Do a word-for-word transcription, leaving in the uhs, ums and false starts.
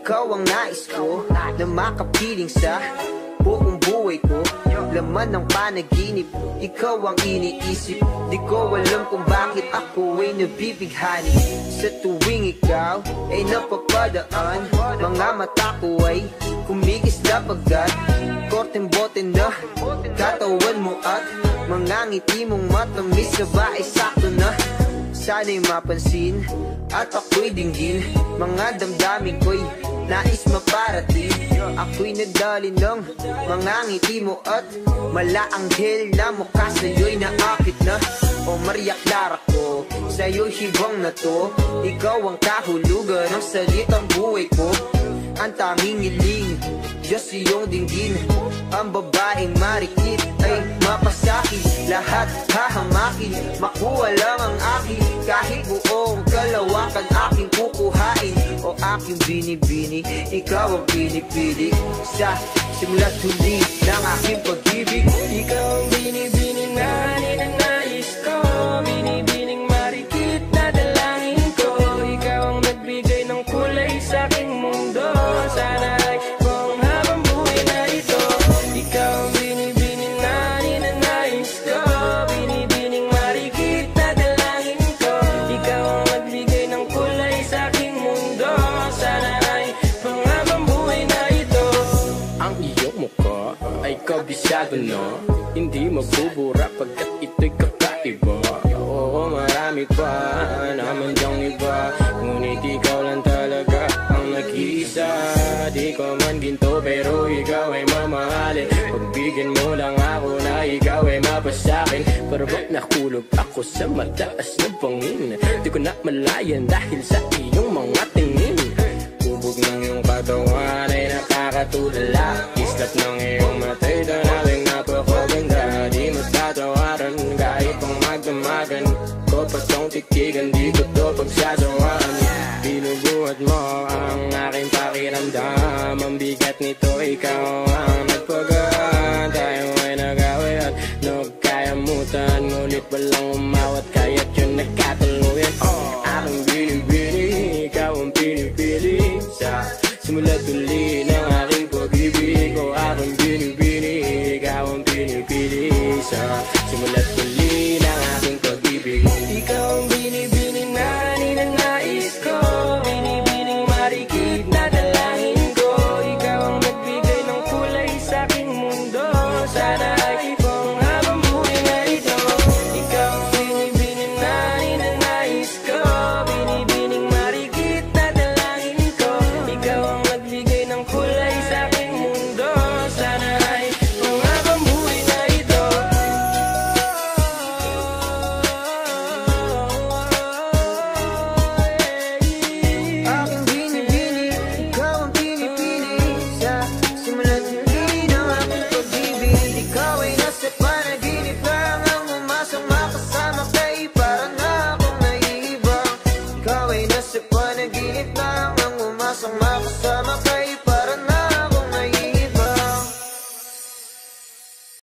ikaw ang nais ko na makapiling sa buong buhay ko. Laman ng panaginip, ikaw ang iniisip. Di ko alam kung bakit ako ay nabibighani. Sa tuwing ikaw ay napapadaan, mga mata ko ay kumikis na pagkat korteng bote na katawan mo at mga ngiti mong matamis na ba ay sakto na. Sana'y mapansin at ako'y dinggin, mga damdamin ko'y nais maparating. Ako'y nadali ng mga ngiti mo at malaanghel na mukha sa'yo'y naakit na. O Maria Clara ko, sa'yo'y hibang na to. Ikaw ang kahulugan ng salitang buhay ko. Ang tanging hiling, Diyos iyong dinggin. Ang babaeng marikit ay mapasakit. Lahat hahamakin, makuha lang ang akin. Kahit buong kalawakan aking kukuhain. O aking binibini, ikaw ang pinipili. Sa simula't huli ng aking pag-ibig. Ikaw ang binibini na ninanais ko. Binibining marikit na dalangin ko. Ikaw ang nagbigay ng kulay sa aking mundo. Sana ay kung habang buhay na ito. Ikaw ang binibini na ninanais ko. Binibining marikit na dalangin ko. Ikaw ang nagbigay ng kulay sa aking mundo. Sana ay kung habang buhay na ito. Ang iyong mukha ay kabisado na, hindi mabubura pagkat ito'y kakaiba. Oo, marami pa naman dyang iba, ngunit ikaw lang talaga ang nag-iisa. Di ko man ginto pero ikaw ay mamahalin. Pagbigyan mo lang ako na ikaw ay mapasakin. Pero ba't nakulog ako sa mataas na bangin? Di ko na malayan dahil sa iyong mga tingin. Kubog ng iyong katawan ay nakakatulala. Islap ng iyong matay tanawing napakaganda. Di matatawaran kahit pang magdamagan ko pa tong tikigan, di ko to pagsasawaan. Binubuhat mo ang aking pakiramdam. Ang bigat nito ikaw ang nagpagaan. Tayo ay nag-away at nagkayamutan, ngunit walang umawat kaya't yun nagkatuluyan. Aking binibini, ikaw ang pinipili. Sa simula't huli ng aking pag-ibig. O aking binibini, ikaw ang pinipili. Sa simula't huli